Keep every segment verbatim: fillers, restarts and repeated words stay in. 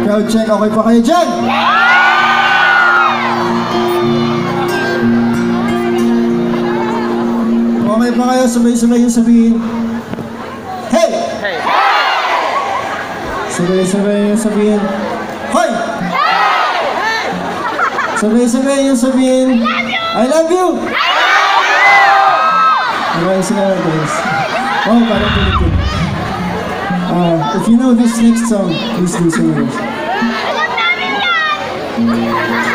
Crowd check, okay pa kayo dyan? Okay pa kayo, sabay-sabay yung sabihin. Hey! Hey! Sabay-sabay yung sabihin. Hoy! Hey! Sabay-sabay yung sabihin. I love you! Maraming salamat guys. Oh, parang Pilipin. Uh, if you know this next song, please do so yours. Alam namin yan!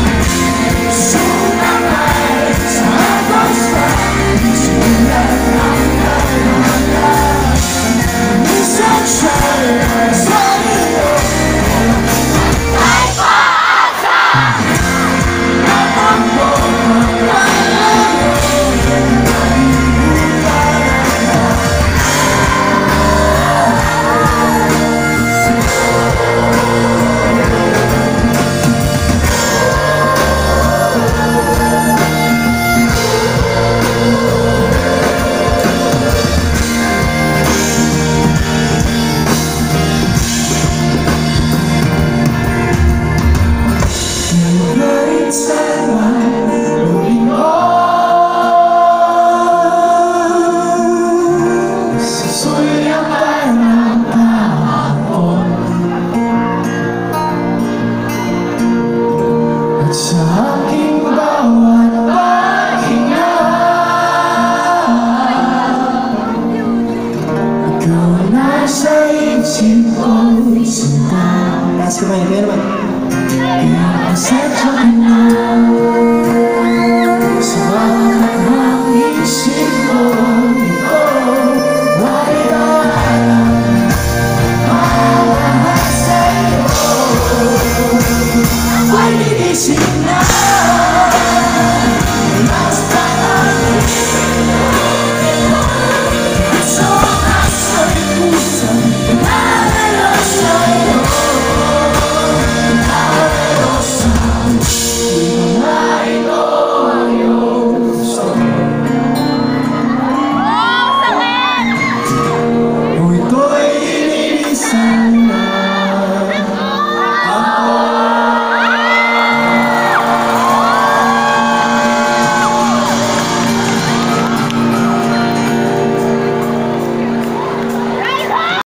Tonight saan man lumingon, susuyapan ng kahapon at sa aking bawat paghinga, ikaw nasa isip kong sinta. Taas ka ba yun? Kaya naman. Kaya pasadya ka na sa bakat ng isip ko. Ikaw, bakit alam mahalahat sa'yo? Ako'y gigising na basta natin. Gusto ang aso'y pusang